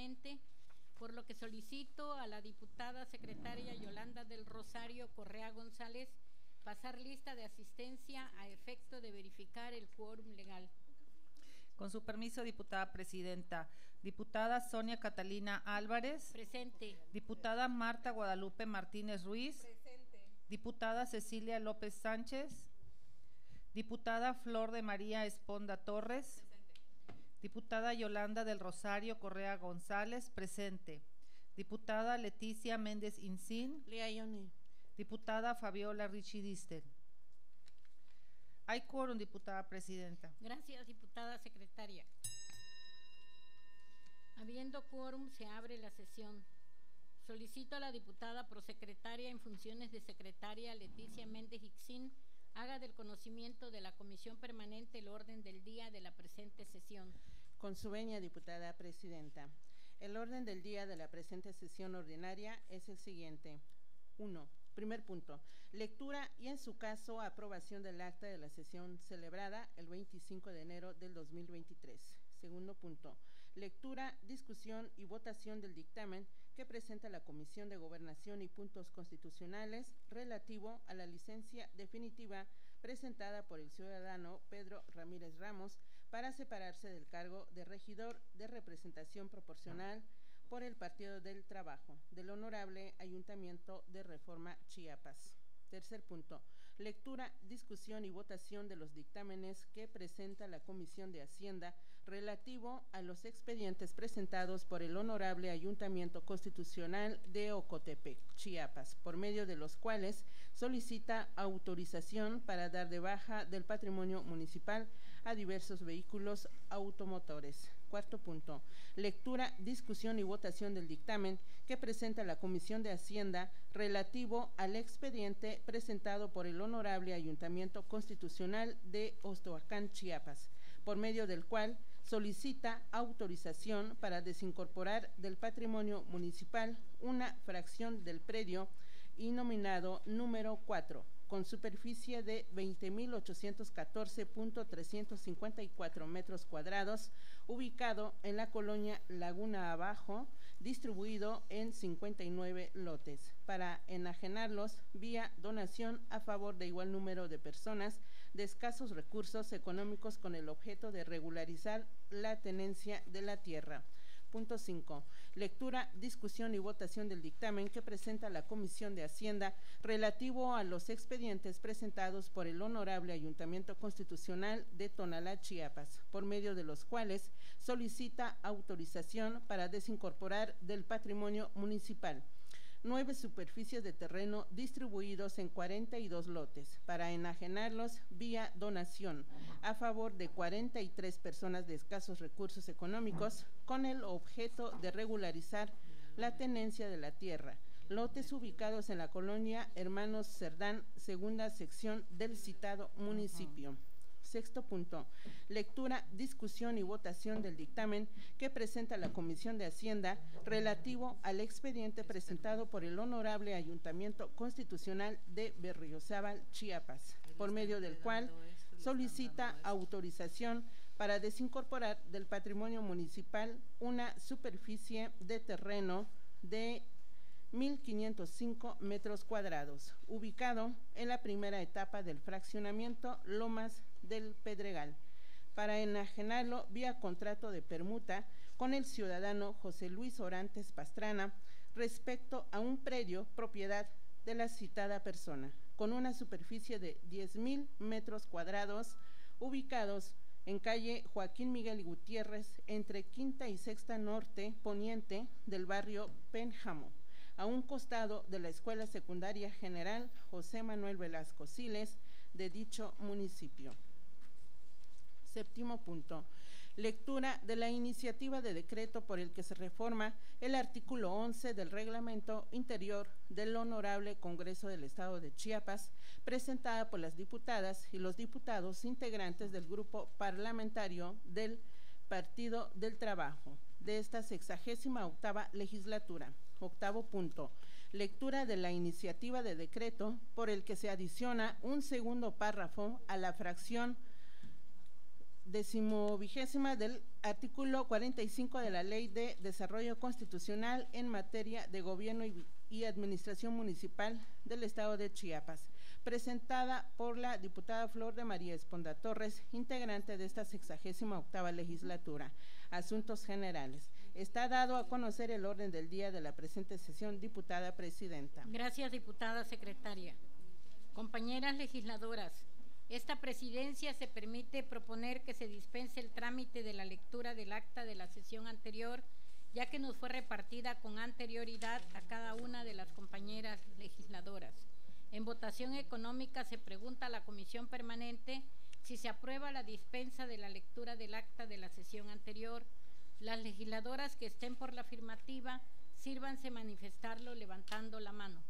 permanente, por lo que solicito a la diputada secretaria Yolanda del Rosario Correa González pasar lista de asistencia a efecto de verificar el quórum legal. Con su permiso, diputada presidenta. Diputada Sonia Catalina Álvarez. Presente. Diputada Marta Guadalupe Martínez Ruiz. Presente. Diputada Cecilia López Sánchez. Diputada Flor de María Esponda Torres. Presente. Diputada Yolanda del Rosario Correa González. Presente. Diputada Leticia Méndez Incín. Lea Ione. Diputada Fabiola Richie Dister. Hay quórum, diputada presidenta. Gracias, diputada secretaria. Habiendo quórum, se abre la sesión. Solicito a la diputada prosecretaria en funciones de secretaria Leticia Méndez Ixín haga del conocimiento de la Comisión Permanente el orden del día de la presente sesión. Con su venia, diputada presidenta. El orden del día de la presente sesión ordinaria es el siguiente. 1. Primer punto, lectura y en su caso aprobación del acta de la sesión celebrada el 25 de enero del 2023. Segundo punto, lectura, discusión y votación del dictamen que presenta la Comisión de Gobernación y Puntos Constitucionales relativo a la licencia definitiva presentada por el ciudadano Pedro Ramírez Ramos para separarse del cargo de regidor de representación proporcional por el Partido del Trabajo del Honorable Ayuntamiento de Reforma Chiapas. Tercer punto, lectura, discusión y votación de los dictámenes que presenta la Comisión de Hacienda relativo a los expedientes presentados por el Honorable Ayuntamiento Constitucional de Ocotepec, Chiapas, por medio de los cuales solicita autorización para dar de baja del patrimonio municipal a diversos vehículos automotores. Cuarto punto, lectura, discusión y votación del dictamen que presenta la Comisión de Hacienda relativo al expediente presentado por el Honorable Ayuntamiento Constitucional de Ostoacán, Chiapas, por medio del cual solicita autorización para desincorporar del patrimonio municipal una fracción del predio inominado número 4, con superficie de 20.814.354 metros cuadrados, ubicado en la colonia Laguna Abajo, distribuido en 59 lotes, para enajenarlos vía donación a favor de igual número de personas de escasos recursos económicos con el objeto de regularizar la tenencia de la tierra. Punto 5. Lectura, discusión y votación del dictamen que presenta la Comisión de Hacienda relativo a los expedientes presentados por el Honorable Ayuntamiento Constitucional de Tonalá, Chiapas, por medio de los cuales solicita autorización para desincorporar del patrimonio municipal 9 superficies de terreno distribuidos en 42 lotes para enajenarlos vía donación a favor de 43 personas de escasos recursos económicos con el objeto de regularizar la tenencia de la tierra. Lotes ubicados en la colonia Hermanos Cerdán, segunda sección del citado municipio. Sexto punto, lectura, discusión y votación del dictamen que presenta la Comisión de Hacienda relativo al expediente presentado por el Honorable Ayuntamiento Constitucional de Berriozábal, Chiapas, por medio del cual solicita autorización para desincorporar del patrimonio municipal una superficie de terreno de 1.505 metros cuadrados, ubicado en la primera etapa del fraccionamiento Lomas del Pedregal, para enajenarlo vía contrato de permuta con el ciudadano José Luis Orantes Pastrana respecto a un predio propiedad de la citada persona, con una superficie de 10.000 metros cuadrados, ubicados en calle Joaquín Miguel Gutiérrez, entre Quinta y Sexta Norte Poniente del barrio Pénjamo, a un costado de la Escuela Secundaria General José Manuel Velasco Siles de dicho municipio. Séptimo punto, lectura de la iniciativa de decreto por el que se reforma el artículo 11 del Reglamento Interior del Honorable Congreso del Estado de Chiapas, presentada por las diputadas y los diputados integrantes del grupo parlamentario del Partido del Trabajo de esta 68ª legislatura. Octavo punto, lectura de la iniciativa de decreto por el que se adiciona un segundo párrafo a la fracción decimovigésima del artículo 45 de la Ley de Desarrollo Constitucional en materia de gobierno y administración municipal del Estado de Chiapas, presentada por la diputada Flor de María Esponda Torres, integrante de esta 68ª legislatura. Asuntos generales. Está dado a conocer el orden del día de la presente sesión, diputada presidenta. Gracias, diputada secretaria. Compañeras legisladoras, esta presidencia se permite proponer que se dispense el trámite de la lectura del acta de la sesión anterior, ya que nos fue repartida con anterioridad a cada una de las compañeras legisladoras. En votación económica se pregunta a la Comisión Permanente si se aprueba la dispensa de la lectura del acta de la sesión anterior. Las legisladoras que estén por la afirmativa, sírvanse manifestarlo levantando la mano.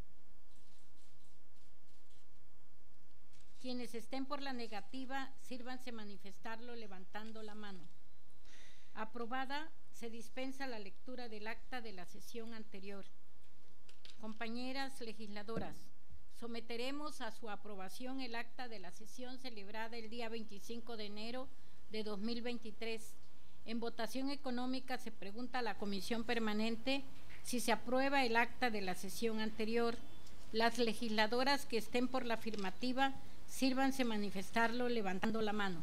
Quienes estén por la negativa, sírvanse manifestarlo levantando la mano. Aprobada, se dispensa la lectura del acta de la sesión anterior. Compañeras legisladoras, someteremos a su aprobación el acta de la sesión celebrada el día 25 de enero de 2023. En votación económica se pregunta a la Comisión Permanente si se aprueba el acta de la sesión anterior. Las legisladoras que estén por la afirmativa, sírvanse manifestarlo levantando la mano.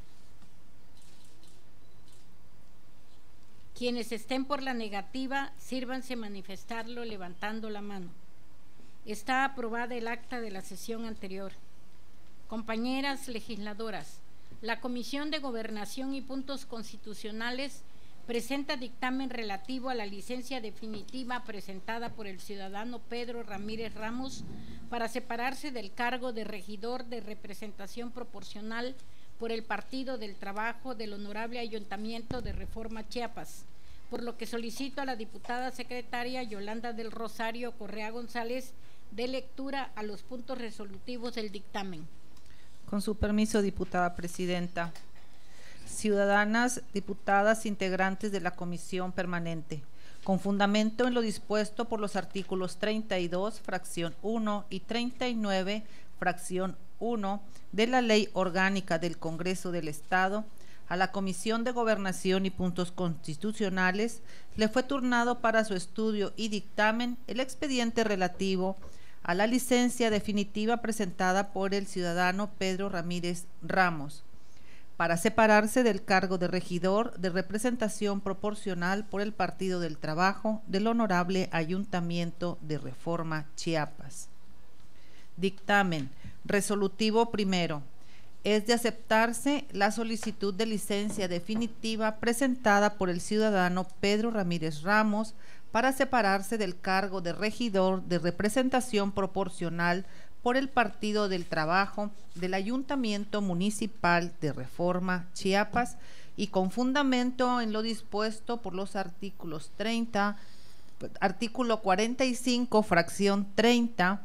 Quienes estén por la negativa, sírvanse manifestarlo levantando la mano. Está aprobada el acta de la sesión anterior. Compañeras legisladoras, la Comisión de Gobernación y Puntos Constitucionales presenta dictamen relativo a la licencia definitiva presentada por el ciudadano Pedro Ramírez Ramos para separarse del cargo de regidor de representación proporcional por el Partido del Trabajo del Honorable Ayuntamiento de Reforma Chiapas, por lo que solicito a la diputada secretaria Yolanda del Rosario Correa González dé lectura a los puntos resolutivos del dictamen. Con su permiso, diputada presidenta. Ciudadanas, diputadas integrantes de la Comisión Permanente, con fundamento en lo dispuesto por los artículos 32, fracción 1 y 39, fracción 1 de la Ley Orgánica del Congreso del Estado, a la Comisión de Gobernación y Puntos Constitucionales le fue turnado para su estudio y dictamen el expediente relativo a la licencia definitiva presentada por el ciudadano Pedro Ramírez Ramos para separarse del cargo de regidor de representación proporcional por el Partido del Trabajo del Honorable Ayuntamiento de Reforma Chiapas. Dictamen resolutivo primero. Es de aceptarse la solicitud de licencia definitiva presentada por el ciudadano Pedro Ramírez Ramos para separarse del cargo de regidor de representación proporcional por el Partido del Trabajo del Ayuntamiento Municipal de Reforma Chiapas y con fundamento en lo dispuesto por los artículos 30, artículo 45, fracción 30,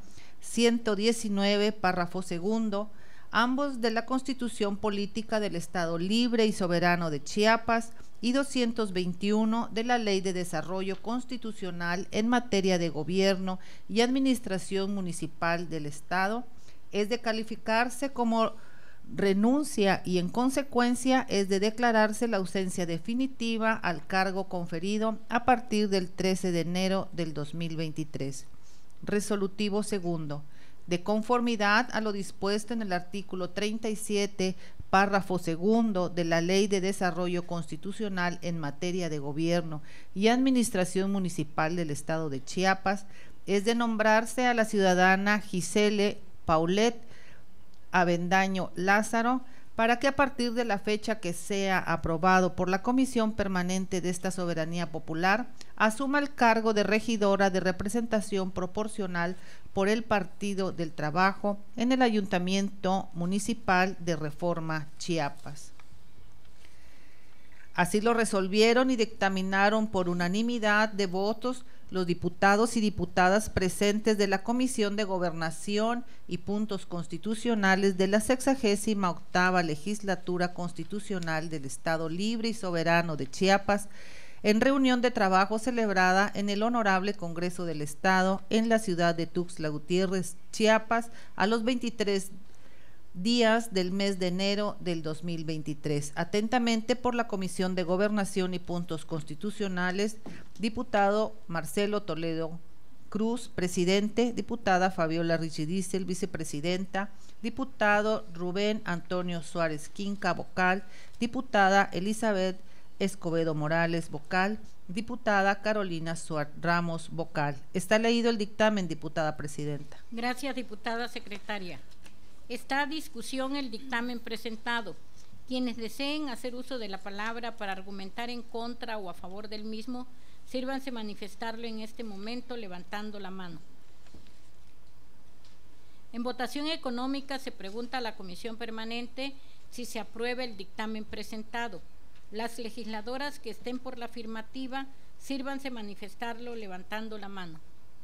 119, párrafo segundo, ambos de la Constitución Política del Estado Libre y Soberano de Chiapas y 221 de la Ley de Desarrollo Constitucional en materia de gobierno y administración municipal del Estado, es de calificarse como renuncia y en consecuencia es de declararse la ausencia definitiva al cargo conferido a partir del 13 de enero del 2023. Resolutivo segundo. De conformidad a lo dispuesto en el artículo 37, párrafo segundo de la Ley de Desarrollo Constitucional en materia de gobierno y administración municipal del Estado de Chiapas, es de nombrarse a la ciudadana Gisele Paulette Avendaño Lázaro para que a partir de la fecha que sea aprobado por la Comisión Permanente de esta Soberanía Popular, asuma el cargo de regidora de representación proporcional por el Partido del Trabajo en el Ayuntamiento Municipal de Reforma Chiapas. Así lo resolvieron y dictaminaron por unanimidad de votos los diputados y diputadas presentes de la Comisión de Gobernación y Puntos Constitucionales de la 68ª Legislatura Constitucional del Estado Libre y Soberano de Chiapas, en reunión de trabajo celebrada en el Honorable Congreso del Estado en la ciudad de Tuxtla Gutiérrez, Chiapas, a los 23 días del mes de enero del 2023. Atentamente por la Comisión de Gobernación y Puntos Constitucionales, diputado Marcelo Toledo Cruz, presidente, diputada Fabiola Richidícel, vicepresidenta, diputado Rubén Antonio Suárez Quinca, vocal, diputada Elizabeth Escobedo Morales, vocal, diputada Carolina Suárez Ramos, vocal. Está leído el dictamen, diputada presidenta. Gracias, diputada secretaria. Está a discusión el dictamen presentado. Quienes deseen hacer uso de la palabra para argumentar en contra o a favor del mismo, sírvanse manifestarlo en este momento levantando la mano. En votación económica se pregunta a la Comisión Permanente si se aprueba el dictamen presentado. Las legisladoras que estén por la afirmativa, sírvanse manifestarlo levantando la mano.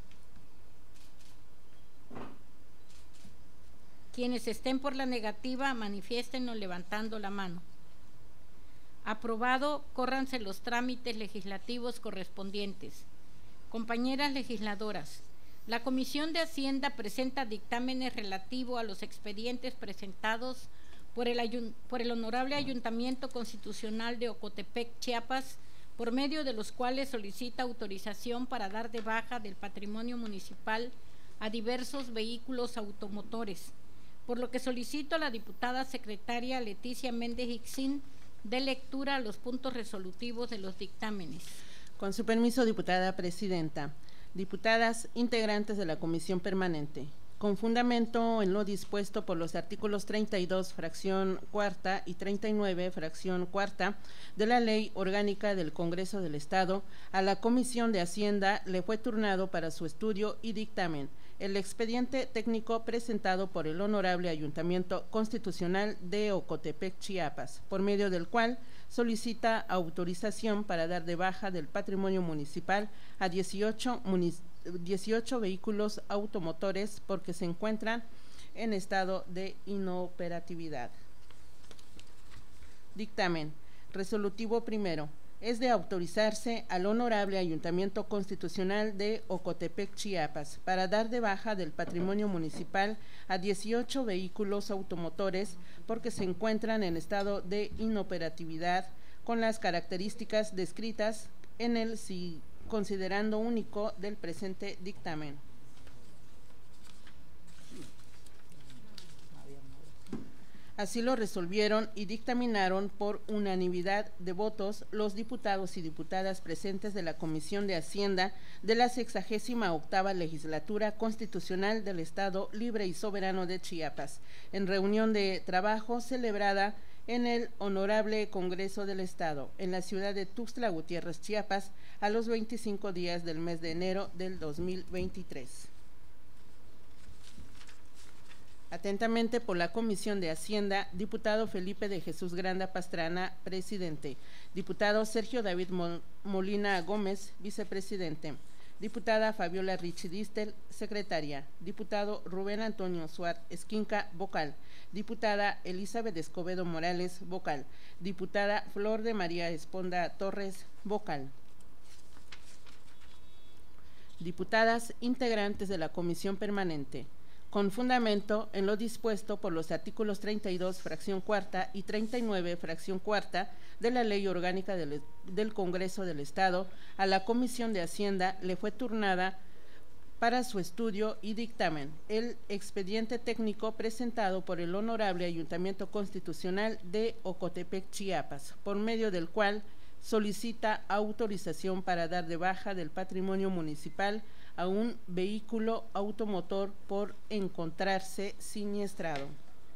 Quienes estén por la negativa, manifiéstenlo levantando la mano. Aprobado, córranse los trámites legislativos correspondientes. Compañeras legisladoras, la Comisión de Hacienda presenta dictámenes relativos a los expedientes presentados por el Honorable Ayuntamiento Constitucional de Ocotepec, Chiapas, por medio de los cuales solicita autorización para dar de baja del patrimonio municipal a diversos vehículos automotores, por lo que solicito a la diputada secretaria Leticia Méndez Ixín dé lectura a los puntos resolutivos de los dictámenes. Con su permiso, diputada presidenta. Diputadas integrantes de la Comisión Permanente, con fundamento en lo dispuesto por los artículos 32, fracción cuarta y 39, fracción cuarta de la Ley Orgánica del Congreso del Estado, a la Comisión de Hacienda le fue turnado para su estudio y dictamen el expediente técnico presentado por el Honorable Ayuntamiento Constitucional de Ocotepec, Chiapas, por medio del cual solicita autorización para dar de baja del patrimonio municipal a 18 vehículos automotores porque se encuentran en estado de inoperatividad. Dictamen resolutivo primero. Es de autorizarse al Honorable Ayuntamiento Constitucional de Ocotepec, Chiapas, para dar de baja del patrimonio municipal a 18 vehículos automotores porque se encuentran en estado de inoperatividad con las características descritas en el considerando único del presente dictamen. Así lo resolvieron y dictaminaron por unanimidad de votos los diputados y diputadas presentes de la Comisión de Hacienda de la 68ª Legislatura Constitucional del Estado Libre y Soberano de Chiapas, en reunión de trabajo celebrada en el Honorable Congreso del Estado, en la ciudad de Tuxtla Gutiérrez, Chiapas, a los 25 días del mes de enero del 2023. Atentamente por la Comisión de Hacienda, diputado Felipe de Jesús Granda Pastrana, presidente. Diputado Sergio David Molina Gómez, vicepresidente. Diputada Fabiola Richidícel, secretaria. Diputado Rubén Antonio Suárez Esquinca, vocal. Diputada Elizabeth Escobedo Morales, vocal. Diputada Flor de María Esponda Torres, vocal. Diputadas integrantes de la Comisión Permanente. Con fundamento en lo dispuesto por los artículos 32, fracción cuarta y 39, fracción cuarta de la Ley Orgánica del Congreso del Estado, a la Comisión de Hacienda le fue turnada para su estudio y dictamen el expediente técnico presentado por el Honorable Ayuntamiento Constitucional de Ocotepec, Chiapas, por medio del cual solicita autorización para dar de baja del patrimonio municipal a un vehículo automotor por encontrarse siniestrado.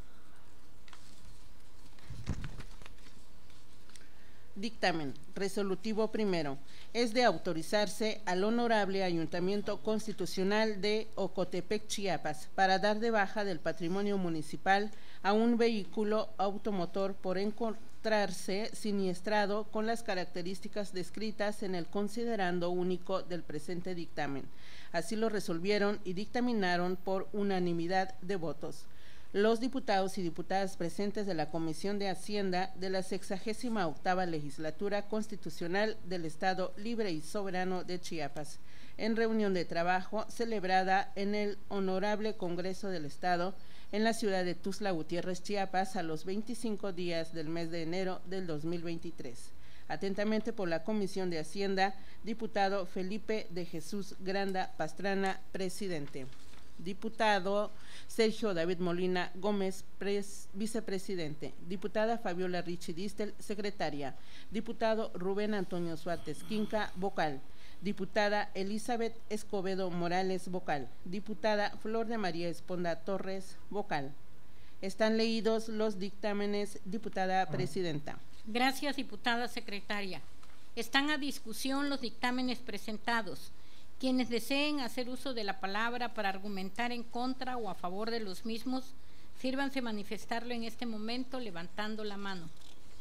Dictamen resolutivo primero. Es de autorizarse al Honorable Ayuntamiento Constitucional de Ocotepec, Chiapas, para dar de baja del patrimonio municipal a un vehículo automotor por encontrarse siniestrado con las características descritas en el considerando único del presente dictamen. Así lo resolvieron y dictaminaron por unanimidad de votos los diputados y diputadas presentes de la Comisión de Hacienda de la 68ª Legislatura Constitucional del Estado Libre y Soberano de Chiapas, en reunión de trabajo celebrada en el Honorable Congreso del Estado en la ciudad de Tuxtla Gutiérrez, Chiapas, a los 25 días del mes de enero del 2023. Atentamente por la Comisión de Hacienda, diputado Felipe de Jesús Granda Pastrana, presidente. Diputado Sergio David Molina Gómez, vicepresidente. Diputada Fabiola Richie Distel, secretaria. Diputado Rubén Antonio Suárez Quinca, vocal. Diputada Elizabeth Escobedo Morales, vocal. Diputada Flor de María Esponda Torres, vocal. Están leídos los dictámenes, diputada presidenta. Gracias, diputada secretaria. Están a discusión los dictámenes presentados. Quienes deseen hacer uso de la palabra para argumentar en contra o a favor de los mismos, sírvanse manifestarlo en este momento levantando la mano.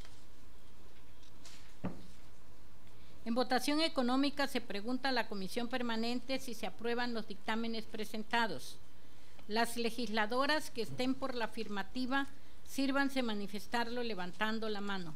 En votación económica se pregunta a la Comisión Permanente si se aprueban los dictámenes presentados. Las legisladoras que estén por la afirmativa, sírvanse manifestarlo levantando la mano.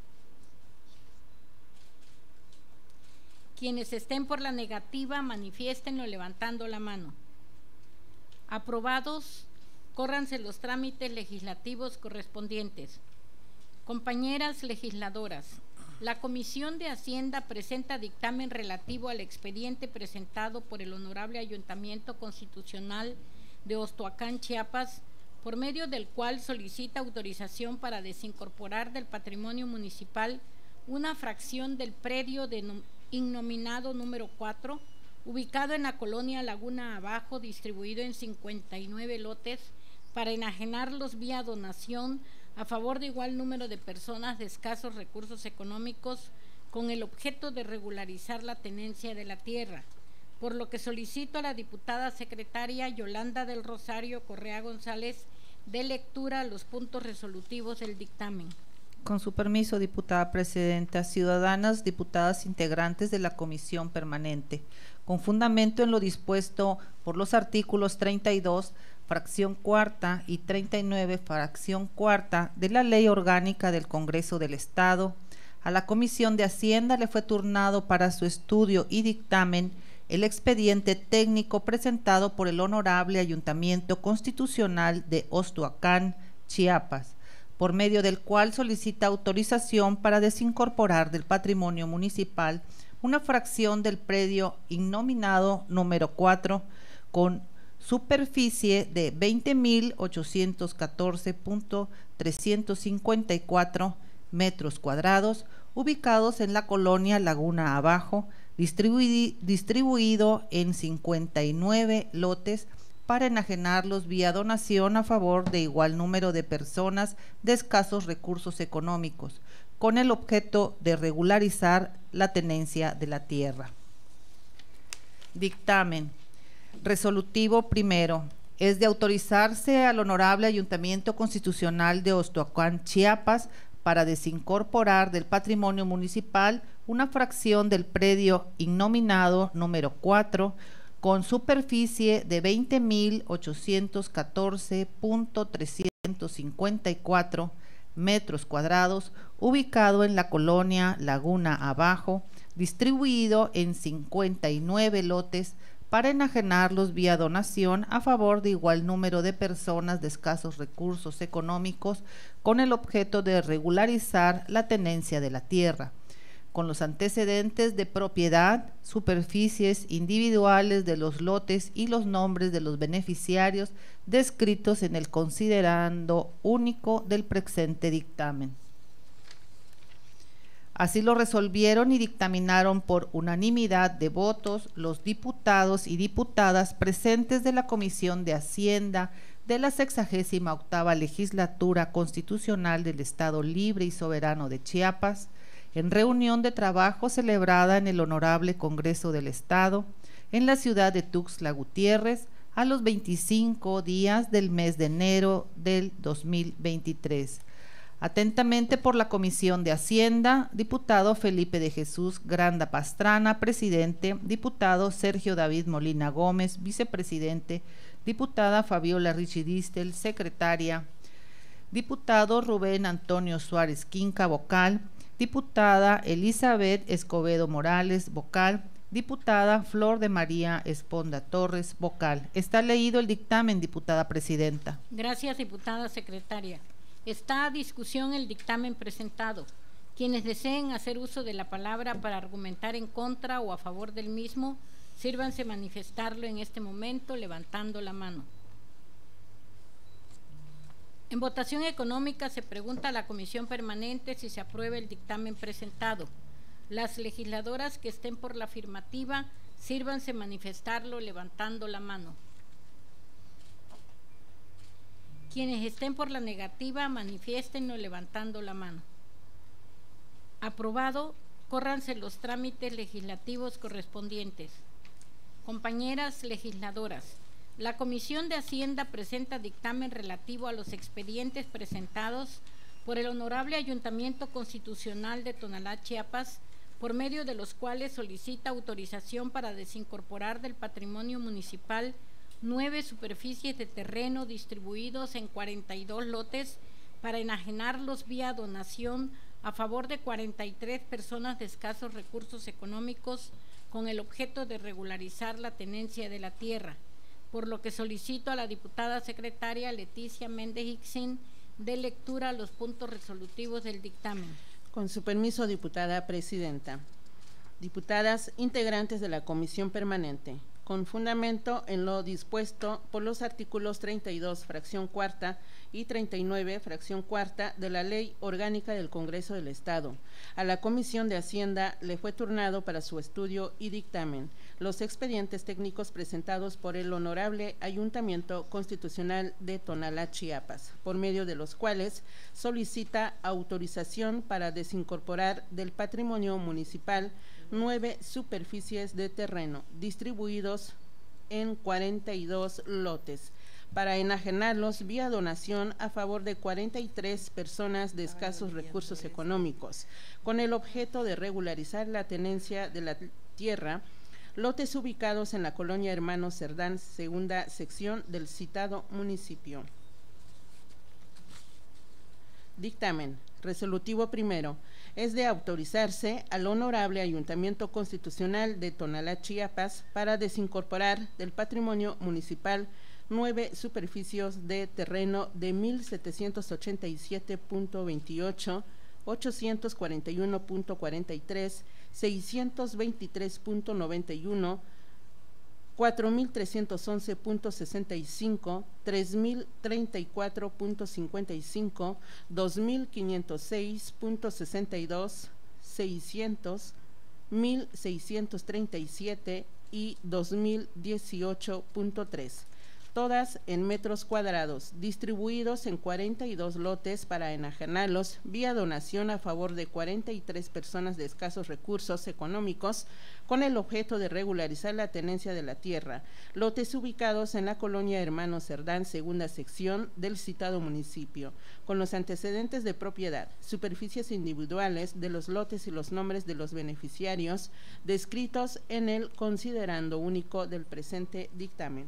Quienes estén por la negativa, manifiéstenlo levantando la mano. Aprobados, córranse los trámites legislativos correspondientes. Compañeras legisladoras, la Comisión de Hacienda presenta dictamen relativo al expediente presentado por el Honorable Ayuntamiento Constitucional de Ostoacán, Chiapas, por medio del cual solicita autorización para desincorporar del patrimonio municipal una fracción del predio innominado número 4, ubicado en la colonia Laguna Abajo, distribuido en 59 lotes, para enajenarlos vía donación a favor de igual número de personas de escasos recursos económicos, con el objeto de regularizar la tenencia de la tierra, por lo que solicito a la diputada secretaria Yolanda del Rosario Correa González dé lectura a los puntos resolutivos del dictamen. Con su permiso, diputada presidenta, ciudadanas, diputadas integrantes de la Comisión Permanente, con fundamento en lo dispuesto por los artículos 32, fracción cuarta y 39, fracción cuarta de la Ley Orgánica del Congreso del Estado, a la Comisión de Hacienda le fue turnado para su estudio y dictamen el expediente técnico presentado por el Honorable Ayuntamiento Constitucional de Ostoacán, Chiapas, por medio del cual solicita autorización para desincorporar del patrimonio municipal una fracción del predio innominado número 4 con superficie de 20.814.354 metros cuadrados, ubicados en la colonia Laguna Abajo, distribuido en 59 lotes, para enajenarlos vía donación a favor de igual número de personas de escasos recursos económicos, con el objeto de regularizar la tenencia de la tierra. Dictamen resolutivo primero. Es de autorizarse al Honorable Ayuntamiento Constitucional de Ostoacán, Chiapas, para desincorporar del patrimonio municipal una fracción del predio innominado número 4, con superficie de 20.814.354 metros cuadrados, ubicado en la colonia Laguna Abajo, distribuido en 59 lotes, para enajenarlos vía donación a favor de igual número de personas de escasos recursos económicos, con el objeto de regularizar la tenencia de la tierra, con los antecedentes de propiedad, superficies individuales de los lotes y los nombres de los beneficiarios descritos en el considerando único del presente dictamen. Así lo resolvieron y dictaminaron por unanimidad de votos los diputados y diputadas presentes de la Comisión de Hacienda de la 68ª Legislatura Constitucional del Estado Libre y Soberano de Chiapas, en reunión de trabajo celebrada en el Honorable Congreso del Estado, en la ciudad de Tuxtla Gutiérrez, a los 25 días del mes de enero del 2023. Atentamente por la Comisión de Hacienda, diputado Felipe de Jesús Granda Pastrana, presidente, diputado Sergio David Molina Gómez, vicepresidente, diputada Fabiola Richie Distel, secretaria, diputado Rubén Antonio Suárez Quinca, vocal, diputada Elizabeth Escobedo Morales, vocal, Diputada Flor de María Esponda Torres, vocal. Está leído el dictamen, diputada presidenta. Gracias, diputada secretaria. Está a discusión el dictamen presentado. Quienes deseen hacer uso de la palabra para argumentar en contra o a favor del mismo, sírvanse manifestarlo en este momento levantando la mano. En votación económica se pregunta a la Comisión Permanente si se aprueba el dictamen presentado. Las legisladoras que estén por la afirmativa, sírvanse manifestarlo levantando la mano. Quienes estén por la negativa, manifiéstenlo levantando la mano. Aprobado, córranse los trámites legislativos correspondientes. Compañeras legisladoras, la Comisión de Hacienda presenta dictamen relativo a los expedientes presentados por el Honorable Ayuntamiento Constitucional de Tonalá, Chiapas, por medio de los cuales solicita autorización para desincorporar del patrimonio municipal 9 superficies de terreno distribuidos en 42 lotes para enajenarlos vía donación a favor de 43 personas de escasos recursos económicos con el objeto de regularizar la tenencia de la tierra, por lo que solicito a la diputada secretaria Leticia Méndez Ixín dé lectura a los puntos resolutivos del dictamen. Con su permiso, diputada presidenta. Diputadas integrantes de la Comisión Permanente, con fundamento en lo dispuesto por los artículos 32, fracción cuarta y 39, fracción cuarta de la Ley Orgánica del Congreso del Estado, a la Comisión de Hacienda le fue turnado para su estudio y dictamen los expedientes técnicos presentados por el Honorable Ayuntamiento Constitucional de Tonalá, Chiapas, por medio de los cuales solicita autorización para desincorporar del patrimonio municipal 9 superficies de terreno distribuidos en 42 lotes para enajenarlos vía donación a favor de 43 personas de escasos recursos económicos, con el objeto de regularizar la tenencia de la tierra, lotes ubicados en la colonia Hermanos Cerdán, segunda sección del citado municipio. Dictamen resolutivo primero. Es de autorizarse al Honorable Ayuntamiento Constitucional de Tonalá, Chiapas, para desincorporar del patrimonio municipal 9 superficies de terreno de 1787.28, 841.43, 623.91, 4.311.65, 3.034.55, 2.506.62, 600, 1.637 y 2.018.3. Todas en metros cuadrados, distribuidos en 42 lotes para enajenarlos vía donación a favor de 43 personas de escasos recursos económicos con el objeto de regularizar la tenencia de la tierra, lotes ubicados en la colonia Hermanos Cerdán, segunda sección del citado municipio, con los antecedentes de propiedad, superficies individuales de los lotes y los nombres de los beneficiarios descritos en el considerando único del presente dictamen.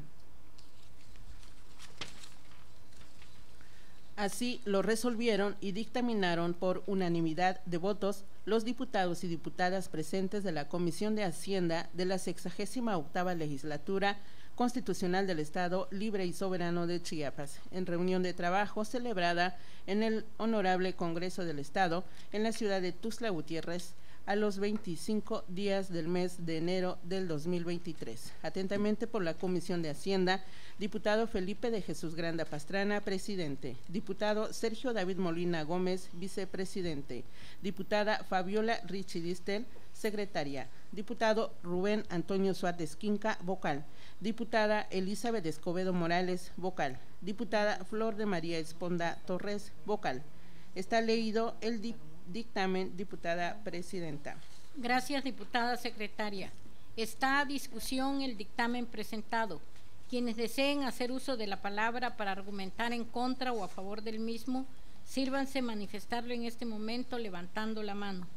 Así lo resolvieron y dictaminaron por unanimidad de votos los diputados y diputadas presentes de la Comisión de Hacienda de la 68ª Legislatura Constitucional del Estado Libre y Soberano de Chiapas, en reunión de trabajo celebrada en el Honorable Congreso del Estado en la ciudad de Tuxtla Gutiérrez, a los 25 días del mes de enero del 2023. Atentamente por la Comisión de Hacienda, diputado Felipe de Jesús Granda Pastrana, presidente; diputado Sergio David Molina Gómez, vicepresidente; diputada Fabiola Richie Distel, secretaria; diputado Rubén Antonio Suárez Quinca, vocal; diputada Elizabeth Escobedo Morales, vocal; diputada Flor de María Esponda Torres, vocal. Está leído el dictamen, diputada presidenta. Gracias, diputada secretaria. Está a discusión el dictamen presentado. Quienes deseen hacer uso de la palabra para argumentar en contra o a favor del mismo, sírvanse manifestarlo en este momento levantando la mano.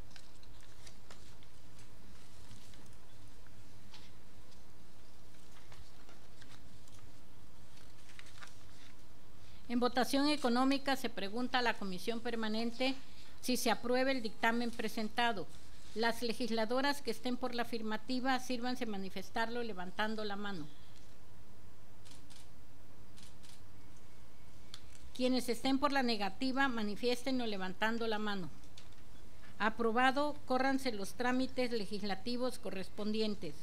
En votación económica se pregunta a la Comisión Permanente si se aprueba el dictamen presentado. Las legisladoras que estén por la afirmativa, sírvanse manifestarlo levantando la mano. Quienes estén por la negativa, manifiéstenlo levantando la mano. Aprobado, córranse los trámites legislativos correspondientes.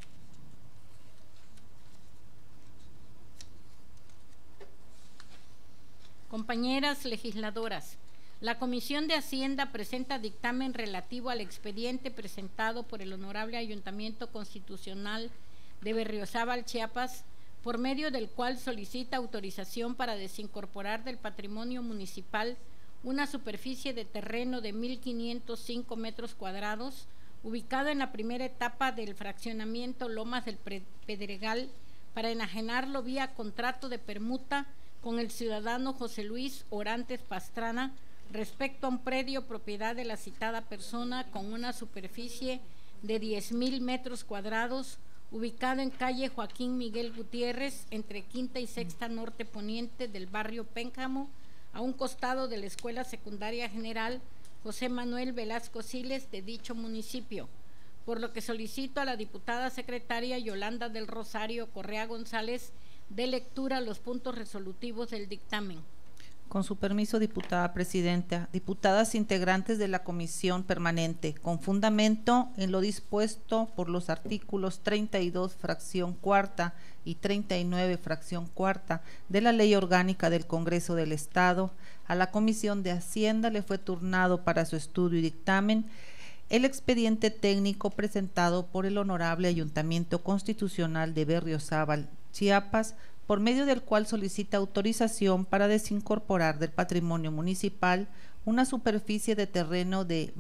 Compañeras legisladoras, la Comisión de Hacienda presenta dictamen relativo al expediente presentado por el Honorable Ayuntamiento Constitucional de Berriozábal, Chiapas, por medio del cual solicita autorización para desincorporar del patrimonio municipal una superficie de terreno de 1,505 metros cuadrados, ubicado en la primera etapa del fraccionamiento Lomas del Pedregal, para enajenarlo vía contrato de permuta con el ciudadano José Luis Orantes Pastrana, respecto a un predio propiedad de la citada persona con una superficie de 10,000 metros cuadrados, ubicado en calle Joaquín Miguel Gutiérrez, entre Quinta y Sexta Norte Poniente del barrio Pénjamo, a un costado de la Escuela Secundaria General José Manuel Velasco Siles de dicho municipio, por lo que solicito a la diputada secretaria Yolanda del Rosario Correa González dé lectura a los puntos resolutivos del dictamen. Con su permiso, diputada presidenta, diputadas integrantes de la Comisión Permanente, con fundamento en lo dispuesto por los artículos 32, fracción cuarta y 39, fracción cuarta de la Ley Orgánica del Congreso del Estado, a la Comisión de Hacienda le fue turnado para su estudio y dictamen el expediente técnico presentado por el Honorable Ayuntamiento Constitucional de Berriozábal, Chiapas, por medio del cual solicita autorización para desincorporar del patrimonio municipal una superficie de terreno de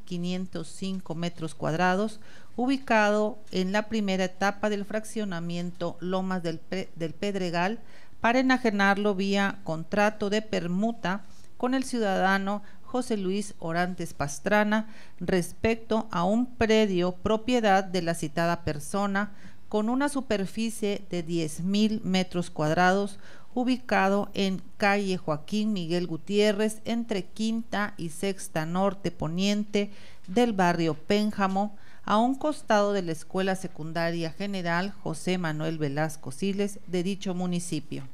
1,505 metros cuadrados, ubicado en la primera etapa del fraccionamiento Lomas del Pedregal, para enajenarlo vía contrato de permuta con el ciudadano José Luis Orantes Pastrana, respecto a un predio propiedad de la citada persona, con una superficie de 10,000 metros cuadrados, ubicado en calle Joaquín Miguel Gutiérrez, entre Quinta y Sexta Norte Poniente del barrio Pénjamo, a un costado de la Escuela Secundaria General José Manuel Velasco Siles de dicho municipio.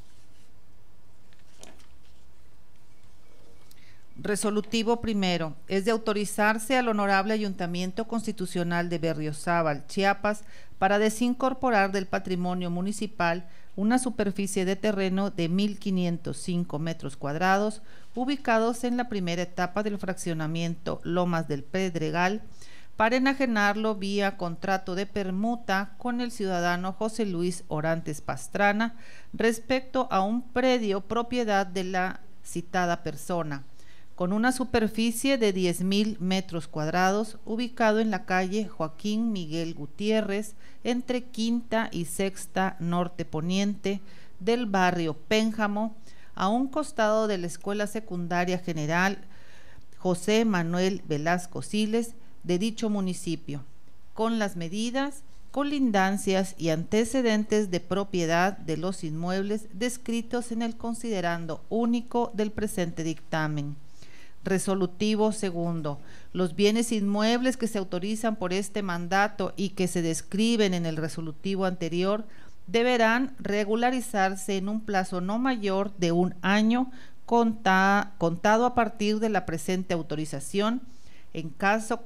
Resolutivo primero, es de autorizarse al Honorable Ayuntamiento Constitucional de Berriozábal, Chiapas, para desincorporar del patrimonio municipal una superficie de terreno de 1,505 metros cuadrados, ubicados en la primera etapa del fraccionamiento Lomas del Pedregal, para enajenarlo vía contrato de permuta con el ciudadano José Luis Orantes Pastrana, respecto a un predio propiedad de la citada persona, con una superficie de 10,000 metros cuadrados, ubicado en la calle Joaquín Miguel Gutiérrez, entre Quinta y Sexta Norte Poniente del barrio Pénjamo, a un costado de la Escuela Secundaria General José Manuel Velasco Siles de dicho municipio, con las medidas, colindancias y antecedentes de propiedad de los inmuebles descritos en el considerando único del presente dictamen. Resolutivo segundo, los bienes inmuebles que se autorizan por este mandato y que se describen en el resolutivo anterior deberán regularizarse en un plazo no mayor de 1 año contado a partir de la presente autorización. En caso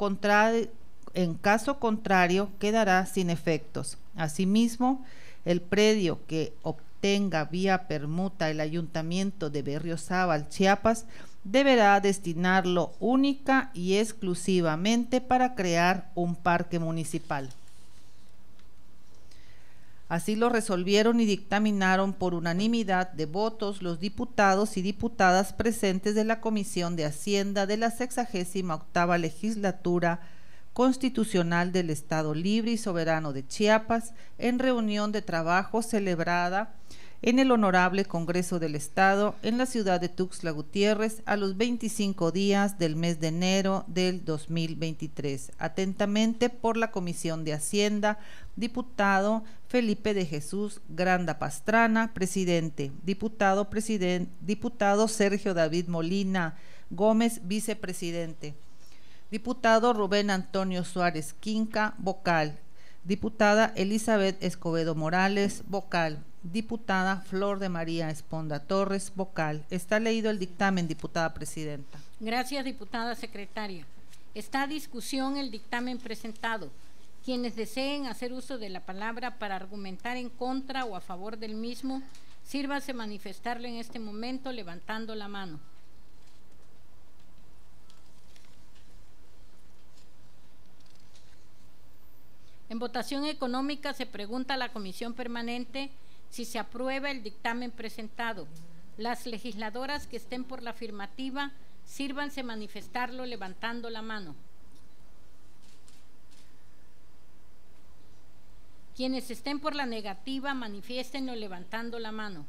contrario quedará sin efectos. Asimismo, el predio que obtenga vía permuta el Ayuntamiento de Berriozábal, Chiapas, deberá destinarlo única y exclusivamente para crear un parque municipal. Así lo resolvieron y dictaminaron por unanimidad de votos los diputados y diputadas presentes de la Comisión de Hacienda de la 68ª Legislatura Constitucional del Estado Libre y Soberano de Chiapas, en reunión de trabajo celebrada en el Honorable Congreso del Estado en la ciudad de Tuxtla Gutiérrez a los 25 días del mes de enero del 2023. Atentamente por la Comisión de Hacienda, diputado Felipe de Jesús Granda Pastrana, presidente, diputado Sergio David Molina Gómez, vicepresidente, Diputado Rubén Antonio Suárez Quinca, vocal. Diputada Elizabeth Escobedo Morales, vocal. Diputada Flor de María Esponda Torres, vocal. Está leído el dictamen, diputada presidenta. Gracias, diputada secretaria. Está a discusión el dictamen presentado. Quienes deseen hacer uso de la palabra para argumentar en contra o a favor del mismo, sírvase manifestarlo en este momento levantando la mano. En votación económica se pregunta a la Comisión Permanente si se aprueba el dictamen presentado. Las legisladoras que estén por la afirmativa, sírvanse manifestarlo levantando la mano. Quienes estén por la negativa, manifiéstenlo levantando la mano.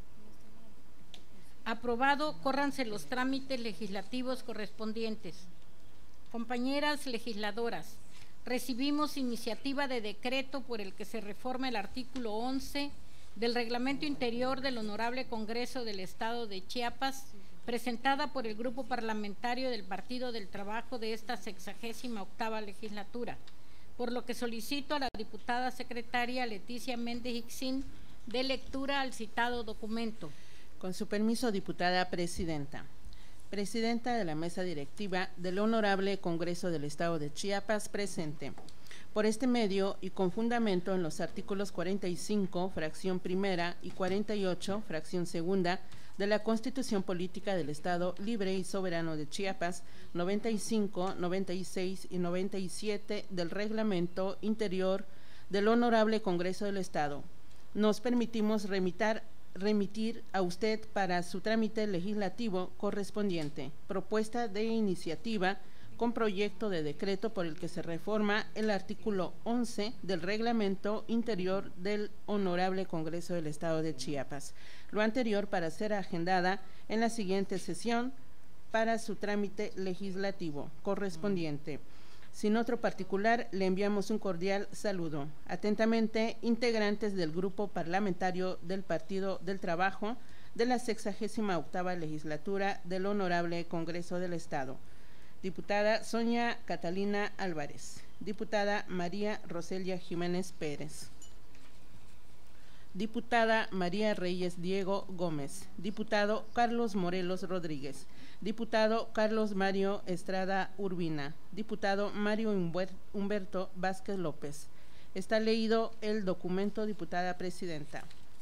Aprobado, córranse los trámites legislativos correspondientes. Compañeras legisladoras, recibimos iniciativa de decreto por el que se reforma el artículo 11 del Reglamento Interior del Honorable Congreso del Estado de Chiapas, presentada por el Grupo Parlamentario del Partido del Trabajo de esta 68ª legislatura, por lo que solicito a la diputada secretaria Leticia Méndez Ixín dé lectura al citado documento. Con su permiso, diputada presidenta. Presidenta de la mesa directiva del Honorable Congreso del Estado de Chiapas, presente. Por este medio y con fundamento en los artículos 45, fracción primera, y 48, fracción segunda, de la Constitución Política del Estado Libre y Soberano de Chiapas, 95, 96 y 97 del Reglamento Interior del Honorable Congreso del Estado, nos permitimos remitir a usted para su trámite legislativo correspondiente propuesta de iniciativa con proyecto de decreto por el que se reforma el artículo 11 del Reglamento Interior del Honorable Congreso del Estado de Chiapas. Lo anterior para ser agendada en la siguiente sesión para su trámite legislativo correspondiente. Sin otro particular, le enviamos un cordial saludo. Atentamente, integrantes del Grupo Parlamentario del Partido del Trabajo de la 68ª legislatura del Honorable Congreso del Estado. Diputada Sonia Catalina Álvarez. Diputada María Roselia Jiménez Pérez. Diputada María Reyes Diego Gómez. Diputado Carlos Morelos Rodríguez. Diputado Carlos Mario Estrada Urbina. Diputado Mario Humberto Vázquez López. Está leído el documento, diputada presidenta.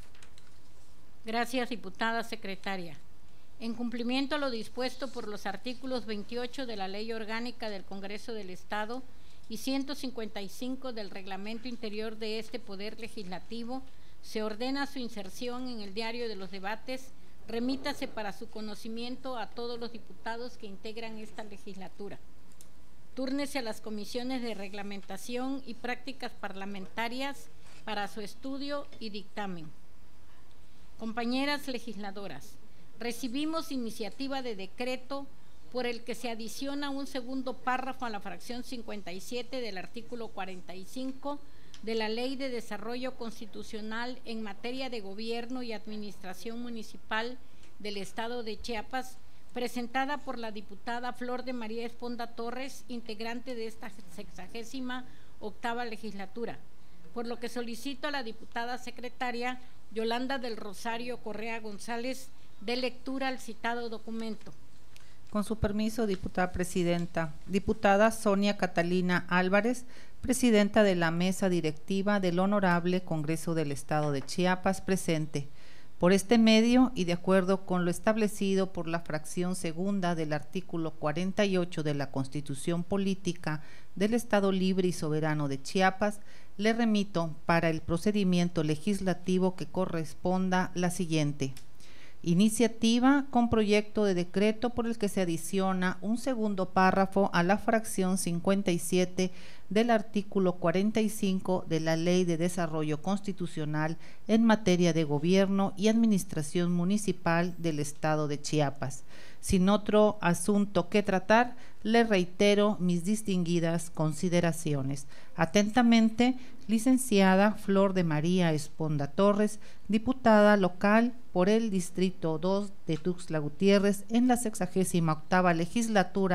Gracias, diputada secretaria. En cumplimiento a lo dispuesto por los artículos 28 de la Ley Orgánica del Congreso del Estado y 155 del Reglamento Interior de este Poder Legislativo, se ordena su inserción en el Diario de los Debates. Remítase para su conocimiento a todos los diputados que integran esta legislatura. Túrnese a las comisiones de reglamentación y prácticas parlamentarias para su estudio y dictamen. Compañeras legisladoras, recibimos iniciativa de decreto por el que se adiciona un segundo párrafo a la fracción 57 del artículo 45 de la Ley de Desarrollo Constitucional en materia de gobierno y administración municipal del Estado de Chiapas, presentada por la diputada Flor de María Esponda Torres, integrante de esta 68ª legislatura, por lo que solicito a la diputada secretaria Yolanda del Rosario Correa González dé lectura al citado documento. Con su permiso, diputada presidenta. Diputada Sonia Catalina Álvarez, presidenta de la mesa directiva del Honorable Congreso del Estado de Chiapas, presente. Por este medio y de acuerdo con lo establecido por la fracción segunda del artículo 48 de la Constitución Política del Estado Libre y Soberano de Chiapas, le remito para el procedimiento legislativo que corresponda la siguiente. Iniciativa con proyecto de decreto por el que se adiciona un segundo párrafo a la fracción 57 del artículo 45 de la Ley de Desarrollo Constitucional en materia de gobierno y administración municipal del Estado de Chiapas. Sin otro asunto que tratar, le reitero mis distinguidas consideraciones. Atentamente, licenciada Flor de María Esponda Torres, diputada local por el Distrito 2 de Tuxtla Gutiérrez en la 68ª legislatura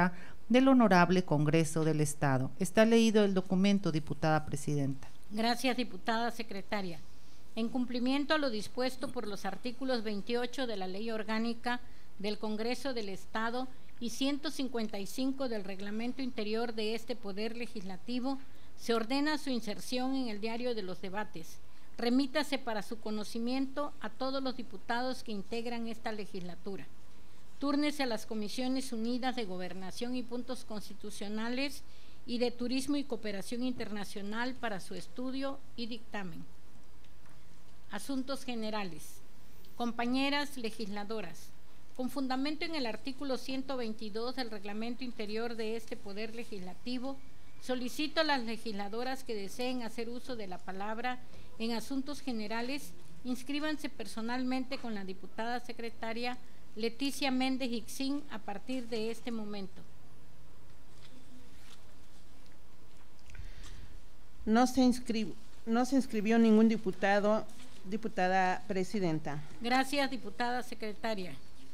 del Honorable Congreso del Estado. Está leído el documento, diputada presidenta. Gracias, diputada secretaria. En cumplimiento a lo dispuesto por los artículos 28 de la Ley Orgánica del Congreso del Estado y 155 del Reglamento Interior de este Poder Legislativo, se ordena su inserción en el Diario de los Debates. Remítase para su conocimiento a todos los diputados que integran esta legislatura. Túrnese a las Comisiones Unidas de Gobernación y Puntos Constitucionales y de Turismo y Cooperación Internacional para su estudio y dictamen. Asuntos generales. Compañeras legisladoras, con fundamento en el artículo 122 del Reglamento Interior de este Poder Legislativo, solicito a las legisladoras que deseen hacer uso de la palabra en asuntos generales, inscríbanse personalmente con la diputada secretaria Leticia Méndez Ixín a partir de este momento. No se inscribió ningún diputado, diputada presidenta. Gracias, diputada secretaria.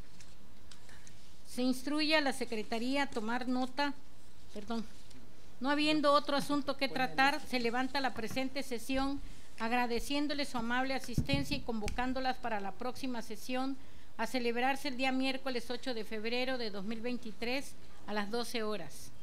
Se instruye a la Secretaría a tomar nota, no habiendo otro asunto que tratar, se levanta la presente sesión agradeciéndole su amable asistencia y convocándolas para la próxima sesión a celebrarse el día miércoles 8 de febrero de 2023 a las 12 horas.